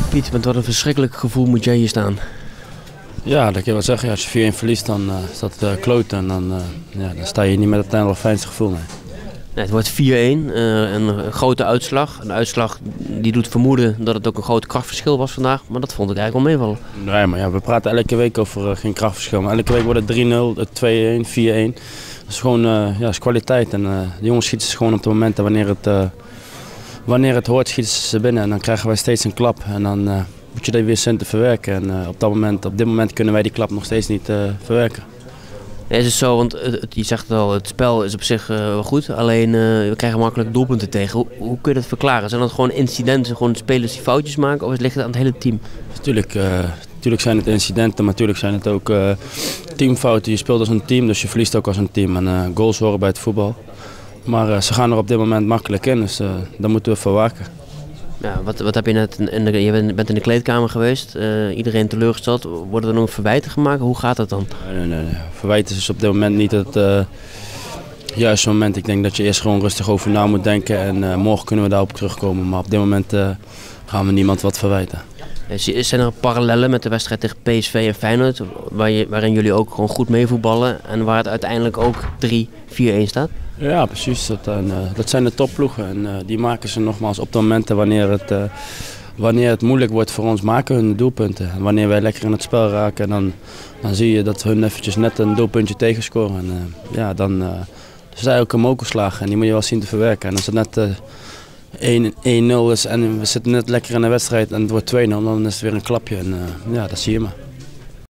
Piet, met wat een verschrikkelijk gevoel moet jij hier staan. Ja, dat kan je wel zeggen. Als je 4-1 verliest, dan is dat kloten. En dan sta je niet met het allerfijnste gevoel mee. Nee, het wordt 4-1, een grote uitslag. Een uitslag die doet vermoeden dat het ook een groot krachtverschil was vandaag. Maar dat vond ik eigenlijk wel meevallen. Nee, maar ja, we praten elke week over geen krachtverschil. Maar elke week wordt het 3-0, 2-1, 4-1. Dat is gewoon is kwaliteit. En de jongens schieten ze gewoon op de momenten wanneer het hoort, schieten ze binnen. En dan krijgen wij steeds een klap. En dan moet je dat weer zien te verwerken. En op dit moment kunnen wij die klap nog steeds niet verwerken. Is het zo, want je zegt het al, het spel is op zich wel goed, alleen we krijgen makkelijk doelpunten tegen. Hoe kun je dat verklaren? Zijn dat gewoon incidenten, gewoon spelers die foutjes maken, of ligt het aan het hele team? Natuurlijk zijn het incidenten, maar natuurlijk zijn het ook teamfouten. Je speelt als een team, dus je verliest ook als een team. En goals horen bij het voetbal. Maar ze gaan er op dit moment makkelijk in, dus daar moeten we voor waken. Ja, wat heb je net, je bent in de kleedkamer geweest, iedereen teleurgesteld. Worden er nog verwijten gemaakt? Hoe gaat dat dan? Nee. Verwijten is op dit moment niet het juiste moment. Ik denk dat je eerst gewoon rustig over na moet denken en morgen kunnen we daarop terugkomen. Maar op dit moment gaan we niemand wat verwijten. Zijn er parallellen met de wedstrijd tegen PSV en Feyenoord, waarin jullie ook gewoon goed meevoetballen en waar het uiteindelijk ook 3-4-1 staat? Ja, precies. Dat zijn de topploegen en die maken ze nogmaals op de momenten wanneer het moeilijk wordt voor ons, maken hun doelpunten. En wanneer wij lekker in het spel raken, dan zie je dat hun eventjes net een doelpuntje tegenscoren. En dan zijn ze ook een mokerslagen en die moet je wel zien te verwerken. En als het net 1-0 is en we zitten net lekker in de wedstrijd en het wordt 2-0, dan is het weer een klapje en dat zie je maar.